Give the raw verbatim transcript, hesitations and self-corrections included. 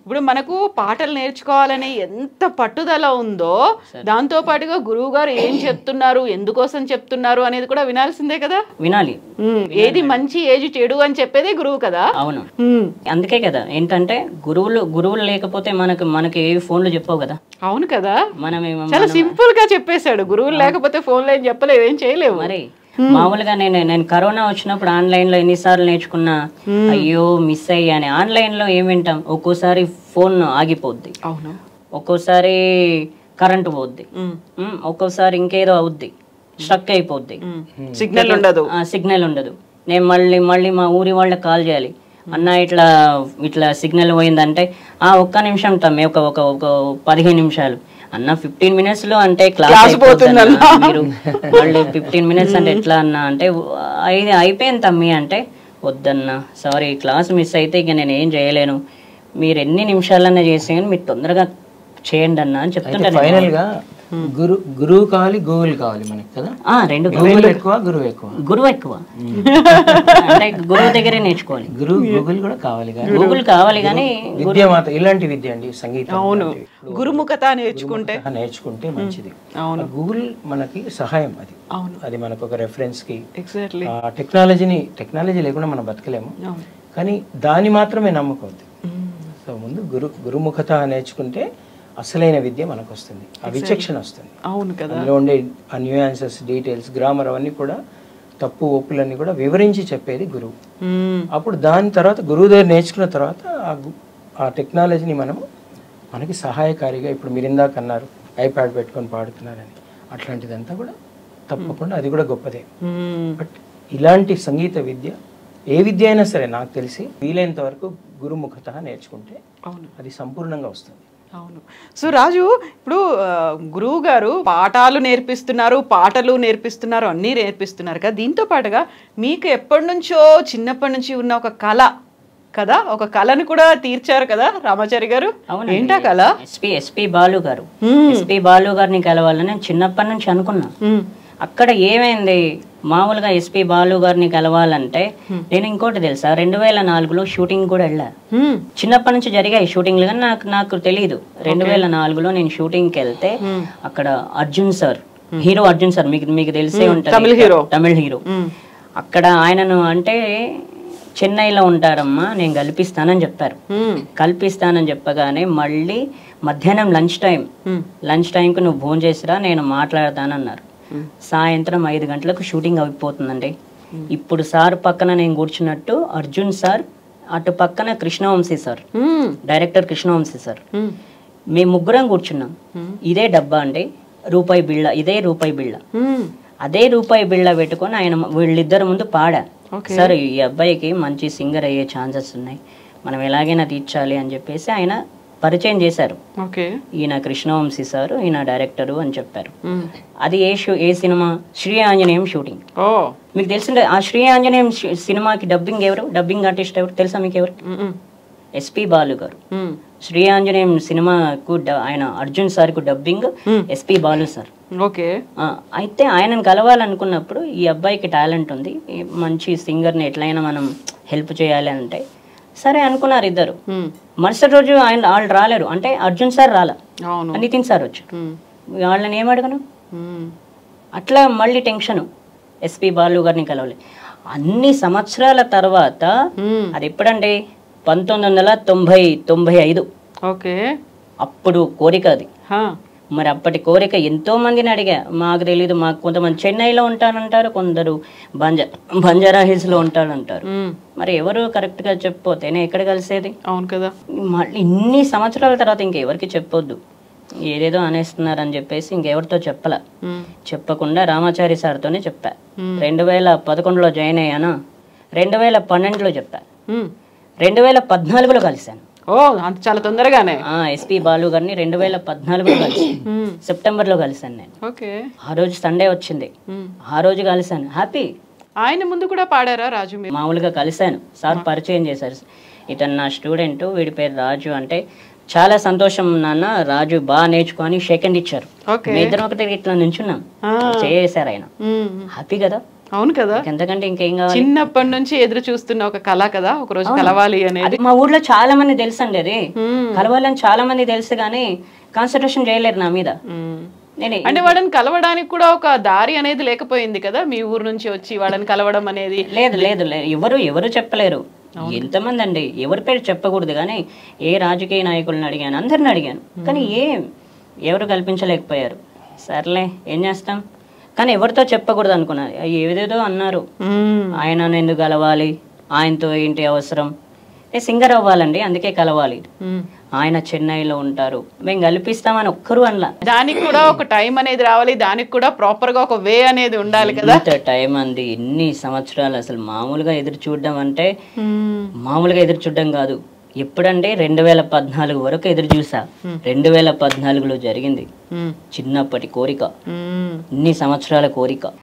ఇప్పుడు మనకు పాటలు నేర్చుకోవాలని ఎంత పట్టుదల ఉందో దాంతో పాటుగా గురువు గారు ఏం చెప్తున్నారు, ఎందుకోసం చెప్తున్నారు అనేది కూడా వినాల్సిందే కదా. వినాలి. ఏది మంచి ఏది చెడు అని చెప్పేదే గురువు కదా. అవును, అందుకే కదా ఏంటంటే గురువులు గురువులు లేకపోతే మనకు మనకి ఏ ఫోన్లు చెప్పవు కదా. అవును కదా, మనం చాలా సింపుల్ గా చెప్పేశాడు. గురువులు లేకపోతే ఫోన్లో ఏం చెప్పలేవు, ఏం చేయలేవు. మరి మామూలుగా నేను నేను కరోనా వచ్చినప్పుడు ఆన్లైన్ లో ఎన్నిసార్లు నేర్చుకున్నా, అయ్యో మిస్ అయ్యాని. ఆన్లైన్ లో ఏం వింటాం, ఒక్కోసారి ఫోన్ ఆగిపోద్ది, అవును, ఒక్కోసారి కరెంటు పోద్ది, ఒక్కోసారి ఇంకేదో అవుద్ది, స్ట్రక్ అయిపోద్ది, సిగ్నల్ ఉండదు సిగ్నల్ ఉండదు నేను మళ్ళీ మళ్ళీ మా ఊరి వాళ్ళకి కాల్ చేయాలి, అన్న ఇట్లా ఇట్లా సిగ్నల్ పోయిందంటే ఆ ఒక్క నిమిషం తమ్మే ఒక ఒక ఒక పదిహేను నిమిషాలు అన్న, ఫిఫ్టీన్ మినిట్స్ లో అంటే క్లాస్ మీరు మళ్ళీ ఫిఫ్టీన్ మినిట్స్ అంటే ఎట్లా అన్న అంటే అయిపోయింది తమ్మి అంటే, వద్దన్న సారీ క్లాస్ మిస్ అయితే ఇక నేను ఏం చేయలేను, మీరు ఎన్ని నిమిషాలన్నా చేసే మీరు తొందరగా చేయండి అన్న అని చెప్తుంటాను. ఫైనల్ గా గురు గురువు కావాలి, గూగుల్ కావాలి మనకి కదా. రెండు గూగుల్ ఎక్కువ, గురువు ఎక్కువ. గురువు ఎక్కువ అంటే గురువు దగ్గరే నేర్చుకోవాలి. గురువు గూగుల్ కూడా కావాలి, గూగుల్ కావాలి కానీ విద్య మాత్రం ఇలాంటి విద్య అండి, సంగీతం. అవును, గురుముఖత నేర్చుకుంటే నేర్చుకుంటే మంచిది. గూగుల్ మనకి సహాయం, అది అది మనకు ఒక రెఫరెన్స్ కి. టెక్నాలజీని టెక్నాలజీ లేకుండా మనం బతకలేము, కానీ దాన్ని మాత్రమే నమ్మకూడదు. సో ముందు గురు గురుముఖత నేర్చుకుంటే అసలైన విద్య మనకు వస్తుంది, ఆ విచక్షణ వస్తుంది. అవును కదా, అందులో ఉండే ఆ న్యూయాన్సెస్, డీటెయిల్స్, గ్రామర్ అవన్నీ కూడా తప్పు ఒప్పులన్నీ కూడా వివరించి చెప్పేది గురువు. అప్పుడు దాని తర్వాత గురువు దగ్గర నేర్చుకున్న తర్వాత ఆ టెక్నాలజీని మనము మనకి సహాయకారిగా, ఇప్పుడు మీరు ఇందాక అన్నారు ఐప్యాడ్ పెట్టుకొని పాడుతున్నారని, అట్లాంటిదంతా కూడా తప్పకుండా అది కూడా గొప్పదే. బట్ ఇలాంటి సంగీత విద్య ఏ విద్య అయినా సరే నాకు తెలిసి వీలైనంత వరకు గురుముఖత నేర్చుకుంటే అది సంపూర్ణంగా వస్తుంది. అవును. సో రాజు, ఇప్పుడు గురువు గారు పాఠాలు నేర్పిస్తున్నారు, పాటలు నేర్పిస్తున్నారు, అన్నీ నేర్పిస్తున్నారు కదా. దీంతో పాటుగా మీకు ఎప్పటి నుంచో చిన్నప్పటి నుంచి ఉన్న ఒక కళ కదా, ఒక కళను కూడా తీర్చారు కదా రామాచారి గారు. ఏంటా కళ? ఎస్పీ ఎస్పీ బాలు గారు ఎస్పీ బాలు గారిని కలవాలని నేను చిన్నప్పటి నుంచి అనుకున్నా. అక్కడ ఏమైంది, మామూలుగా ఎస్పీ బాలు గారిని కలవాలంటే నేను ఇంకోటి తెలుసా, రెండు వేల నాలుగులో షూటింగ్ కూడా వెళ్ళా. చిన్నప్పటి నుంచి జరిగాయి షూటింగ్లు, కానీ నాకు నాకు తెలియదు. రెండు వేల నాలుగులో నేను షూటింగ్కి వెళ్తే అక్కడ Arjun sir, hero Arjun sir, మీకు మీకు తెలిసే ఉంటుంది, తమిళ హీరో తమిళ హీరో అక్కడ ఆయనను అంటే చెన్నైలో ఉంటారమ్మా, నేను కల్పిస్తానని చెప్పారు. కల్పిస్తానని చెప్పగానే మళ్ళీ మధ్యాహ్నం లంచ్ టైం లంచ్ టైంకి నువ్వు భోజనం చేసిరా, నేను మాట్లాడతానన్నారు. సాయంత్రం ఐదు గంటలకు షూటింగ్ అయిపోతుందండి. ఇప్పుడు సార్ పక్కన నేను కూర్చున్నట్టు అర్జున్ సార్, అటు పక్కన Krishnavamsi sir, director Krishnavamsi sir, మేము ముగ్గురం కూర్చున్నాం. ఇదే డబ్బా అండి, రూపాయి బిళ్ళ, ఇదే రూపాయి బిళ్ళ, అదే రూపాయి బిళ్ళ పెట్టుకొని ఆయన వీళ్ళిద్దరు ముందు పాడా, సార్ ఈ అబ్బాయికి మంచి సింగర్ అయ్యే ఛాన్సెస్ ఉన్నాయి, మనం ఎలాగైనా తీర్చాలి అని చెప్పేసి ఆయన పరిచయం చేశారు. ఈయన కృష్ణవంశీ సార్, ఈయన డైరెక్టరు అని చెప్పారు. అది ఏ షూ ఏ సినిమా, శ్రీ ఆంజనేయం షూటింగ్. మీకు తెలిసిందే ఆ శ్రీ ఆంజనేయం సినిమాకి డబ్బింగ్ ఎవరు, డబ్బింగ్ ఆర్టిస్ట్ ఎవరు తెలుసా మీకు? ఎవరు? ఎస్పీ బాలు గారు. శ్రీ ఆంజనేయం సినిమాకు ఆయన అర్జున్ సార్ కు డబ్బింగ్ ఎస్పీ బాలు సార్. అయితే ఆయనను కలవాలనుకున్నప్పుడు ఈ అబ్బాయికి టాలెంట్ ఉంది, మంచి సింగర్ని ఎట్లయినా మనం హెల్ప్ చేయాలి అంటే సరే అనుకున్నారు ఇద్దరు. మరుసటి రోజు ఆయన వాళ్ళు రాలేరు, అంటే అర్జున్ సార్ రాలా, నితిన్ సార్ వచ్చారు. వాళ్ళని ఏమడగను, అట్లా మళ్ళీ టెన్షన్, ఎస్పీ బాలు గారిని కలవలే. అన్ని సంవత్సరాల తర్వాత, అది ఎప్పుడండి, పంతొమ్మిది వందల తొంభై తొంభై ఐదు అప్పుడు కోరిక అది. మరి అప్పటి కోరిక ఎంతో మందిని అడిగా, మాకు తెలీదు, మాకు కొంతమంది చెన్నైలో ఉంటారంటారు, కొందరు బంజా బంజారా హిల్స్ లో ఉంటారంటారు. మరి ఎవరు కరెక్ట్ గా చెప్పిపోతేనే ఎక్కడ కలిసేది? అవును కదా. మళ్ళీ ఇన్ని సంవత్సరాల తర్వాత ఇంకెవరికి చెప్పొద్దు, ఏదేదో అనేస్తున్నారని చెప్పేసి ఇంకెవరితో చెప్పలా. చెప్పకుండా రామాచారి సార్తోనే చెప్పా. రెండు వేల పదకొండులో జాయిన్ అయ్యానా, రెండు వేల పన్నెండులో చెప్పా, రెండు వేల పద్నాలుగులో కలిశాను. ఓ అంత చాలా తొందరగానే. ఎస్పీ బాలు గారిని రెండు వేల పద్నాలుగులో కలిసి సెప్టెంబర్ లో కలిసాను నేను. ఆ రోజు సండే వచ్చింది, ఆ రోజు కలిసాను. హ్యాపీ. ఆయన ముందు కూడా పాడారా రాజు? మామూలుగా కలిసాను, సార్ పరిచయం చేశారు, ఇతను నా స్టూడెంట్, వీడి పేరు రాజు అంటే చాలా సంతోషం నాన్న, రాజు బాగా నేర్చుకొని సెకండ్ ఇచ్చారు. మీ ఇద్దరు ఒకటి ఇట్లా నుంచున్నాం, చేశారు ఆయన. హ్యాపీ కదా. అవును కదా, ఎంతకంటే ఇంకేం కావాలి. చిన్నప్పటి నుంచి ఎదురు చూస్తున్న ఒక కళ కదా, ఒక రోజు కలవాలి అనేది. అది మా ఊర్లో చాలా మంది తెలుసు అండి, అది కలవాలని చాలా మంది తెలుసు కానీ కాన్సన్ట్రేషన్ చేయలేరు నా మీద. నేనే అంటే వాళ్ళని కలవడానికి కూడా ఒక దారి అనేది లేకపోయింది కదా, మీ ఊరు నుంచి వచ్చి వాళ్ళని కలవడం అనేది. లేదు లేదు లేదు ఎవరు ఎవరు చెప్పలేరు. ఎంతమంది అండి, ఎవరి పేరు చెప్పకూడదు కానీ ఏ రాజకీయ నాయకులను అడిగాను, అందరిని అడిగాను, కానీ ఏం ఎవరు కల్పించలేకపోయారు. సర్లే ఏం చేస్తాం, కానీ ఎవరితో చెప్పకూడదు అనుకున్నారు. ఏదేదో అన్నారు, ఆయన ఎందుకు కలవాలి, ఆయనతో ఏంటి అవసరం, ఏ సింగర్ అవ్వాలండి అందుకే కలవాలి, ఆయన చెన్నైలో ఉంటారు మేము కల్పిస్తామని ఒక్కరు అనలా. దానికి కూడా ఒక టైం అనేది రావాలి, దానికి కూడా ప్రాపర్ గా ఒక వే అనేది ఉండాలి కదా. టైం అంది ఎన్ని సంవత్సరాలు, అసలు మామూలుగా ఎదురు చూడడం అంటే మామూలుగా ఎదురు చూడడం కాదు. ఎప్పుడంటే రెండు వేల పద్నాలుగు వరకు ఎదురు చూసా. రెండు వేల పద్నాలుగులో జరిగింది చిన్నప్పటి కోరిక, ఇన్ని సంవత్సరాల కోరిక.